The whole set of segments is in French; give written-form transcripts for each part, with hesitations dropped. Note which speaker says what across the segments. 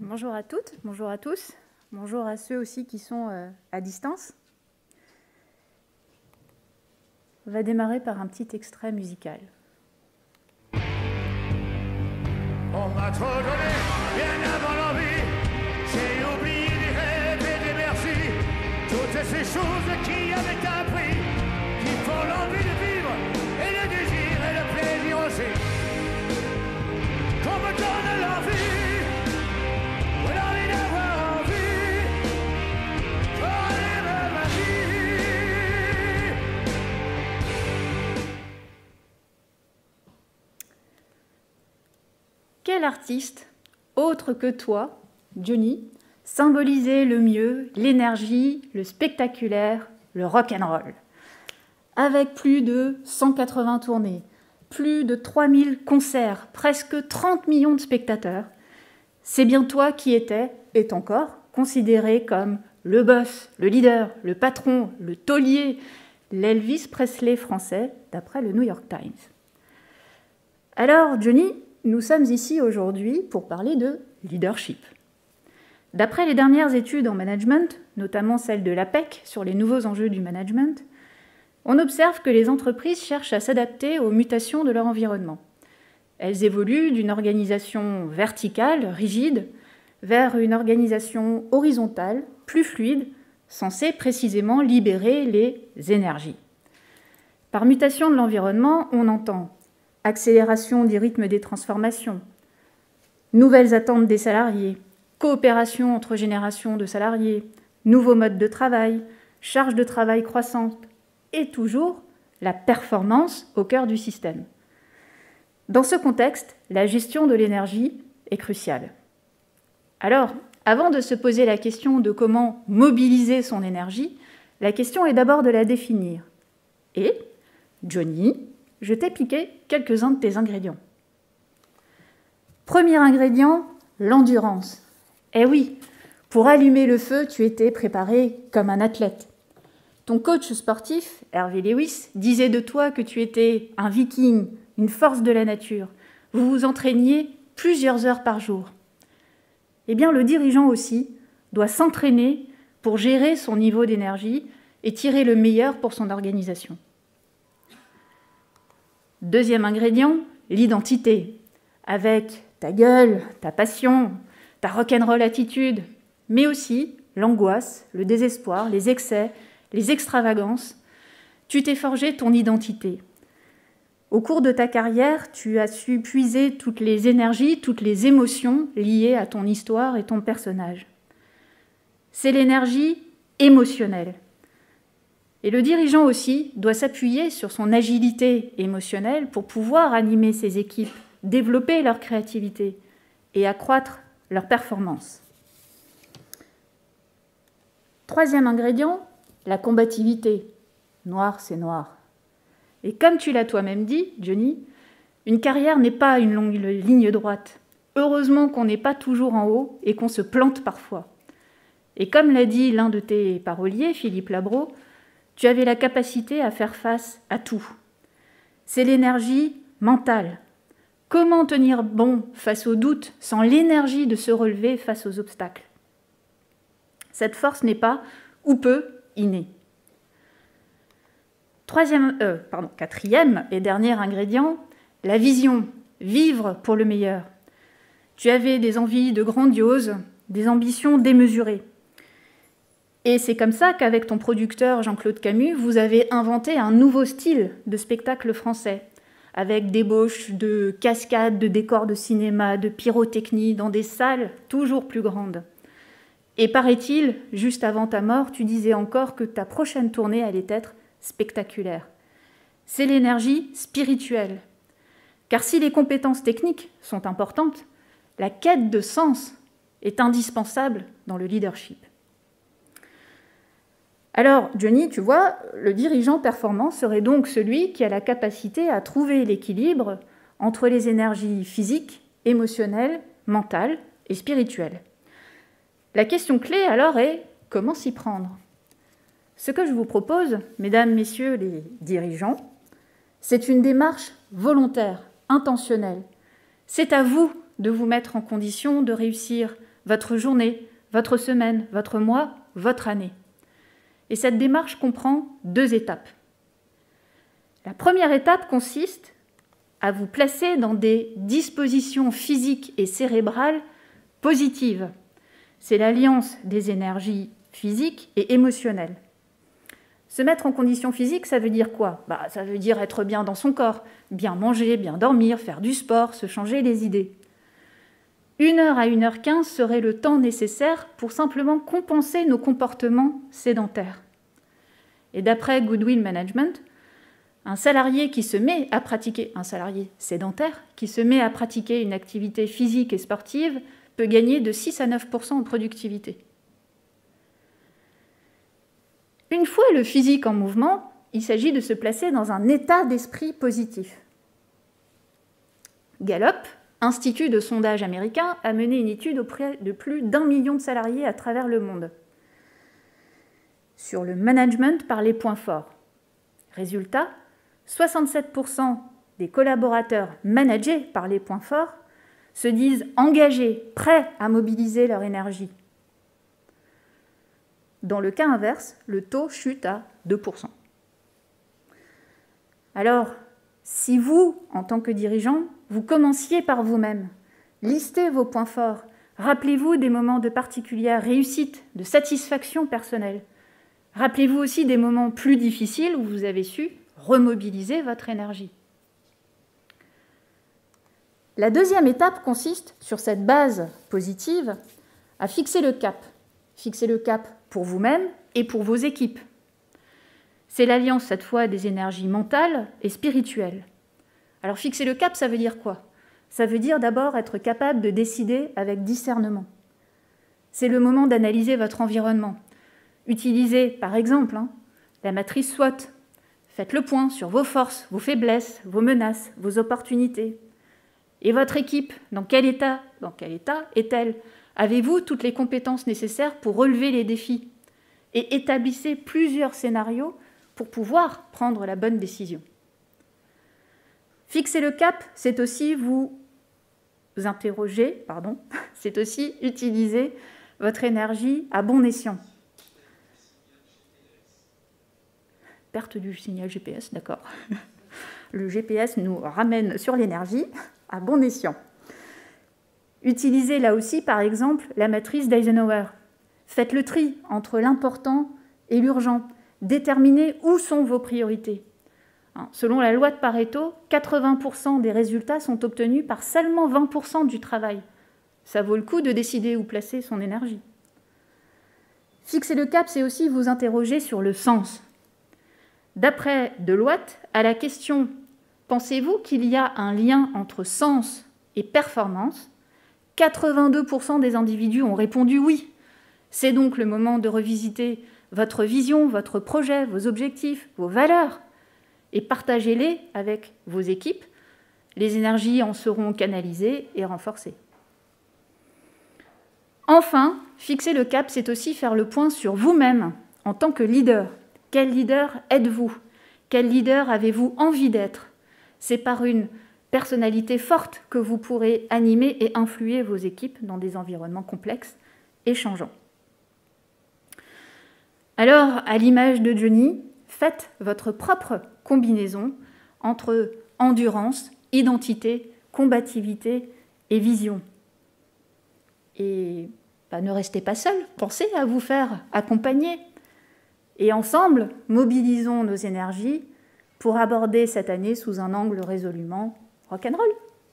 Speaker 1: Bonjour à toutes, bonjour à tous, bonjour à ceux aussi qui sont à distance. On va démarrer par un petit extrait musical.
Speaker 2: On m'a trop donné, bien avant l'envie. J'ai oublié des rêves et des merci. Toutes ces choses qui avaient un prix, qui font l'envie de vivre, et le désir et le plaisir aussi. Qu'on me donne l'envie, ou l'envie d'avoir envie, pour vivre ma vie.
Speaker 1: Quel artiste, autre que toi, Johnny, symbolisait le mieux l'énergie, le spectaculaire, le rock'n'roll? Avec plus de 180 tournées, plus de 3000 concerts, presque 30 millions de spectateurs, c'est bien toi qui étais, est encore, considéré comme le boss, le leader, le patron, le taulier, l'Elvis Presley français, d'après le New York Times. Alors, Johnny, nous sommes ici aujourd'hui pour parler de leadership. D'après les dernières études en management, notamment celle de l'APEC sur les nouveaux enjeux du management, on observe que les entreprises cherchent à s'adapter aux mutations de leur environnement. Elles évoluent d'une organisation verticale, rigide, vers une organisation horizontale, plus fluide, censée précisément libérer les énergies. Par mutation de l'environnement, on entend accélération du rythme des transformations, nouvelles attentes des salariés, coopération entre générations de salariés, nouveaux modes de travail, charge de travail croissante et toujours la performance au cœur du système. Dans ce contexte, la gestion de l'énergie est cruciale. Alors, avant de se poser la question de comment mobiliser son énergie, la question est d'abord de la définir. Et, Johnny, je t'ai piqué quelques-uns de tes ingrédients. Premier ingrédient, l'endurance. Eh oui, pour allumer le feu, tu étais préparé comme un athlète. Ton coach sportif, Hervé Lewis, disait de toi que tu étais un viking, une force de la nature. Vous vous entraîniez plusieurs heures par jour. Eh bien, le dirigeant aussi doit s'entraîner pour gérer son niveau d'énergie et tirer le meilleur pour son organisation. Deuxième ingrédient, l'identité, avec ta gueule, ta passion, ta rock'n'roll attitude, mais aussi l'angoisse, le désespoir, les excès, les extravagances. Tu t'es forgé ton identité. Au cours de ta carrière, tu as su puiser toutes les énergies, toutes les émotions liées à ton histoire et ton personnage. C'est l'énergie émotionnelle. Et le dirigeant aussi doit s'appuyer sur son agilité émotionnelle pour pouvoir animer ses équipes, développer leur créativité et accroître leur performance. Troisième ingrédient, la combativité. Noir, c'est noir. Et comme tu l'as toi-même dit, Johnny, une carrière n'est pas une longue ligne droite. Heureusement qu'on n'est pas toujours en haut et qu'on se plante parfois. Et comme l'a dit l'un de tes paroliers, Philippe Labro, tu avais la capacité à faire face à tout. C'est l'énergie mentale. Comment tenir bon face aux doutes sans l'énergie de se relever face aux obstacles? Cette force n'est pas, ou peu, innée. Quatrième et dernier ingrédient, la vision, vivre pour le meilleur. Tu avais des envies de grandiose, des ambitions démesurées. Et c'est comme ça qu'avec ton producteur Jean-Claude Camus, vous avez inventé un nouveau style de spectacle français, avec débauche de cascades, de décors de cinéma, de pyrotechnie, dans des salles toujours plus grandes. Et paraît-il, juste avant ta mort, tu disais encore que ta prochaine tournée allait être spectaculaire. C'est l'énergie spirituelle. Car si les compétences techniques sont importantes, la quête de sens est indispensable dans le leadership. Alors, Johnny, tu vois, le dirigeant performant serait donc celui qui a la capacité à trouver l'équilibre entre les énergies physiques, émotionnelles, mentales et spirituelles. La question clé alors est comment s'y prendre? Ce que je vous propose, mesdames, messieurs les dirigeants, c'est une démarche volontaire, intentionnelle. C'est à vous de vous mettre en condition de réussir votre journée, votre semaine, votre mois, votre année. Et cette démarche comprend 2 étapes. La première étape consiste à vous placer dans des dispositions physiques et cérébrales positives. C'est l'alliance des énergies physiques et émotionnelles. Se mettre en condition physique, ça veut dire quoi ? Ça veut dire être bien dans son corps, bien manger, bien dormir, faire du sport, se changer les idées. 1h à 1h15 serait le temps nécessaire pour simplement compenser nos comportements sédentaires. Et d'après Goodwill Management, un salarié sédentaire qui se met à pratiquer une activité physique et sportive peut gagner de 6 à 9% en productivité. Une fois le physique en mouvement, il s'agit de se placer dans un état d'esprit positif. Gallup, institut de sondage américain, a mené une étude auprès de plus d'1 million de salariés à travers le monde sur le management par les points forts. Résultat, 67% des collaborateurs managés par les points forts se disent engagés, prêts à mobiliser leur énergie. Dans le cas inverse, le taux chute à 2%. Alors, si vous, en tant que dirigeant, vous commenciez par vous-même, listez vos points forts, rappelez-vous des moments de particulière réussite, de satisfaction personnelle. Rappelez-vous aussi des moments plus difficiles où vous avez su remobiliser votre énergie. La deuxième étape consiste, sur cette base positive, à fixer le cap. Fixer le cap pour vous-même et pour vos équipes. C'est l'alliance, cette fois, des énergies mentales et spirituelles. Alors, fixer le cap, ça veut dire quoi ? Ça veut dire d'abord être capable de décider avec discernement. C'est le moment d'analyser votre environnement. Utilisez, par exemple, la matrice SWOT. Faites le point sur vos forces, vos faiblesses, vos menaces, vos opportunités. Et votre équipe, dans quel état est-elle ? Avez-vous toutes les compétences nécessaires pour relever les défis ? Et établissez plusieurs scénarios pour pouvoir prendre la bonne décision. Fixer le cap, c'est aussi vous interroger, c'est aussi utiliser votre énergie à bon escient. Perte du signal GPS, d'accord. Le GPS nous ramène sur l'énergie à bon escient. Utilisez là aussi, par exemple, la matrice d'Eisenhower. Faites le tri entre l'important et l'urgent. Déterminez où sont vos priorités. Selon la loi de Pareto, 80% des résultats sont obtenus par seulement 20% du travail. Ça vaut le coup de décider où placer son énergie. Fixer le cap, c'est aussi vous interroger sur le sens. D'après Deloitte, à la question « Pensez-vous qu'il y a un lien entre sens et performance ?», 82% des individus ont répondu oui. C'est donc le moment de revisiter votre vision, votre projet, vos objectifs, vos valeurs et partagez-les avec vos équipes. Les énergies en seront canalisées et renforcées. Enfin, fixer le cap, c'est aussi faire le point sur vous-même en tant que leader. Quel leader êtes-vous ? Quel leader avez-vous envie d'être ? C'est par une personnalité forte que vous pourrez animer et influer vos équipes dans des environnements complexes et changeants. Alors, à l'image de Johnny, faites votre propre combinaison entre endurance, identité, combativité et vision. Et ne restez pas seul, pensez à vous faire accompagner. Et ensemble, mobilisons nos énergies pour aborder cette année sous un angle résolument rock'n'roll.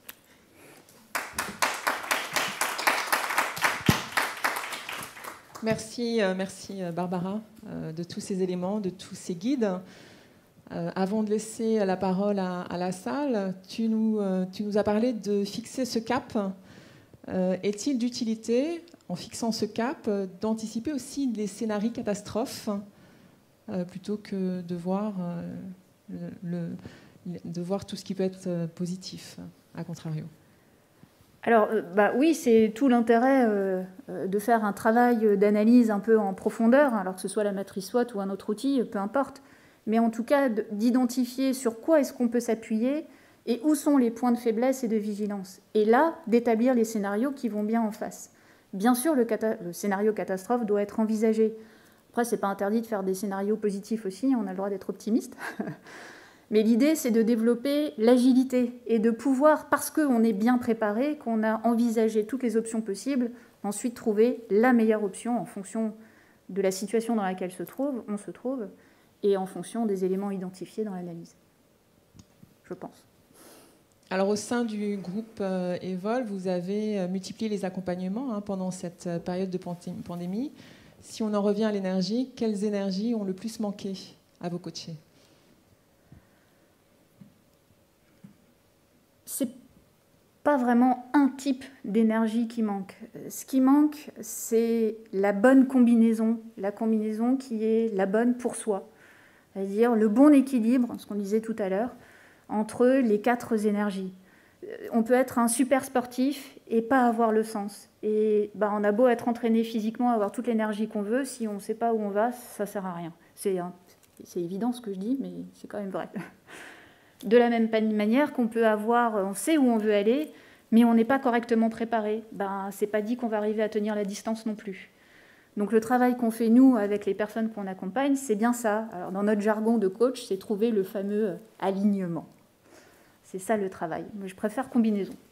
Speaker 3: Merci Barbara de tous ces éléments, de tous ces guides. Avant de laisser la parole à la salle, tu nous as parlé de fixer ce cap. Est-il d'utilité, en fixant ce cap, d'anticiper aussi les scénarios catastrophes plutôt que de voir tout ce qui peut être positif, à contrario?
Speaker 1: Alors, oui, c'est tout l'intérêt de faire un travail d'analyse un peu en profondeur, alors que ce soit la matrice SWOT ou un autre outil, peu importe, mais en tout cas d'identifier sur quoi est-ce qu'on peut s'appuyer et où sont les points de faiblesse et de vigilance. Et là, d'établir les scénarios qui vont bien en face. Bien sûr, le scénario catastrophe doit être envisagé. Après, ce n'est pas interdit de faire des scénarios positifs aussi, on a le droit d'être optimiste. Mais l'idée, c'est de développer l'agilité et de pouvoir, parce qu'on est bien préparé, qu'on a envisagé toutes les options possibles, ensuite trouver la meilleure option en fonction de la situation dans laquelle on se trouve et en fonction des éléments identifiés dans l'analyse, je pense.
Speaker 3: Alors au sein du groupe Evol, vous avez multiplié les accompagnements pendant cette période de pandémie. Si on en revient à l'énergie, quelles énergies ont le plus manqué à vos coachés?
Speaker 1: C'est pas vraiment un type d'énergie qui manque. Ce qui manque, c'est la bonne combinaison, la combinaison qui est la bonne pour soi. C'est-à-dire le bon équilibre, ce qu'on disait tout à l'heure, entre les 4 énergies. On peut être un super sportif et pas avoir le sens. Et on a beau être entraîné physiquement, avoir toute l'énergie qu'on veut, si on ne sait pas où on va, ça ne sert à rien. C'est évident ce que je dis, mais c'est quand même vrai. De la même manière qu'on peut avoir, on sait où on veut aller, mais on n'est pas correctement préparé. C'est pas dit qu'on va arriver à tenir la distance non plus. Donc le travail qu'on fait, nous, avec les personnes qu'on accompagne, c'est bien ça. Alors, dans notre jargon de coach, c'est trouver le fameux alignement. C'est ça le travail. Moi, je préfère combinaison.